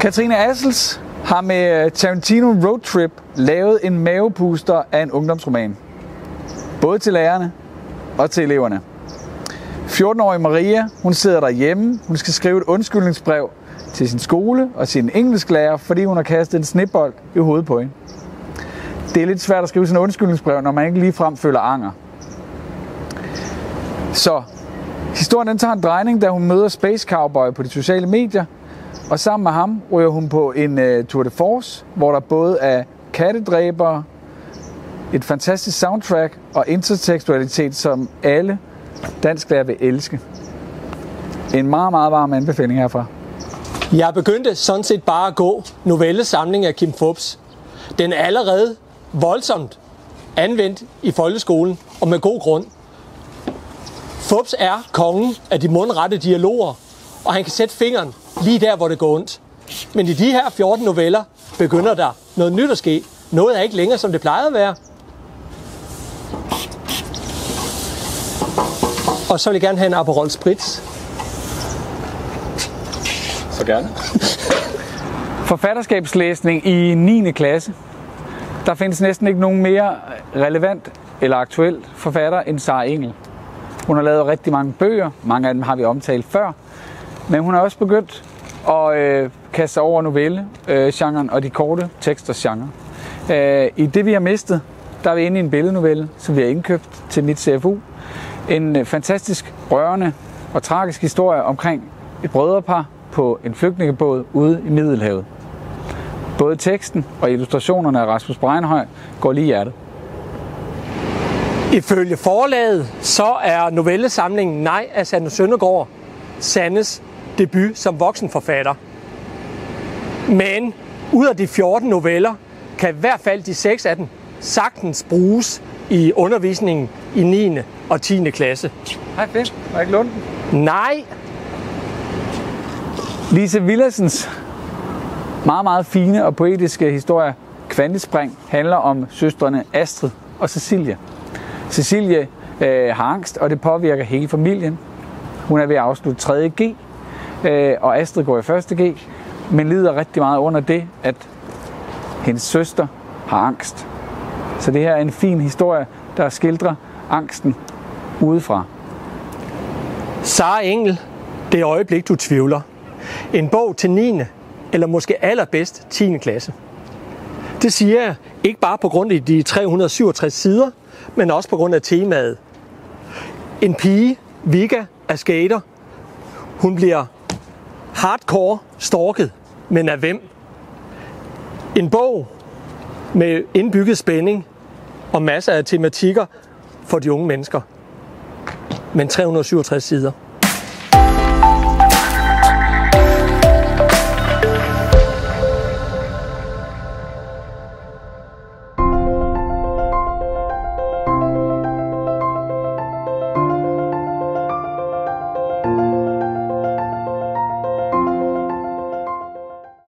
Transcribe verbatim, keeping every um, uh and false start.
Katrine Assels har med Tarantino Road Trip lavet en mavepuster af en ungdomsroman. Både til lærerne og til eleverne. fjorten-årige Maria, hun sidder derhjemme. Hun skal skrive et undskyldningsbrev til sin skole og sin engelsklærer, fordi hun har kastet en snebold i hovedet på hende. Det er lidt svært at skrive sådan en undskyldningsbrev, når man ikke ligefrem føler anger. Så historien den tager en drejning, da hun møder Space Cowboy på de sociale medier. Og sammen med ham ryger hun på en uh, tour de force, hvor der både er kattedræbere, et fantastisk soundtrack og intertekstualitet, som alle dansklærer vil elske. En meget, meget varm anbefaling herfra. Jeg begyndte sådan set bare at gå novellesamling af Kim Fupz. Den er allerede voldsomt anvendt i folkeskolen, og med god grund. Fupz er kongen af de mundrette dialoger, og han kan sætte fingeren lige der, hvor det går ondt. Men i de her fjorten noveller begynder der noget nyt at ske. Noget er ikke længere, som det plejede at være. Og så vil jeg gerne have en Aperol Spritz. Så gerne. Forfatterskabslæsning i niende klasse. Der findes næsten ikke nogen mere relevant eller aktuel forfatter end Sara Engel. Hun har lavet rigtig mange bøger. Mange af dem har vi omtalt før. Men hun har også begyndt at øh, kaste sig over novelle-genren øh, og de korte teksters genre. Øh, I Det vi har mistet, der er vi inde i en billednovelle, som vi har indkøbt til mit C F U. En øh, fantastisk, rørende og tragisk historie omkring et brødrepar på en flygtningebåd ude i Middelhavet. Både teksten og illustrationerne af Rasmus Breinhøj går lige i hjertet. Ifølge forlaget, så er novellesamlingen Nej af Sanne Søndergaard Sannes debut som voksenforfatter. Men ud af de fjorten noveller, kan i hvert fald de seks af dem sagtens bruges i undervisningen i niende og tiende klasse. Hej Finn, må jeg ikke låne den? Nej! Lise Villasens meget, meget fine og poetiske historie Kvantespring handler om søstrene Astrid og Cecilie. Cecilie øh, har angst, og det påvirker hele familien. Hun er ved at afslutte tredje G, øh, og Astrid går i første G, men lider rigtig meget under det, at hendes søster har angst. Så det her er en fin historie, der skildrer angsten udefra. Sara Engel, det øjeblik du tvivler. En bog til niende eller måske allerbedst tiende klasse. Det siger jeg ikke bare på grund af de tre hundrede og syvogtres sider, men også på grund af temaet. En pige, Vika, er skater. Hun bliver hardcore stalket, men af hvem? En bog med indbygget spænding og masser af tematikker for de unge mennesker. Men tre hundrede og syvogtres sider.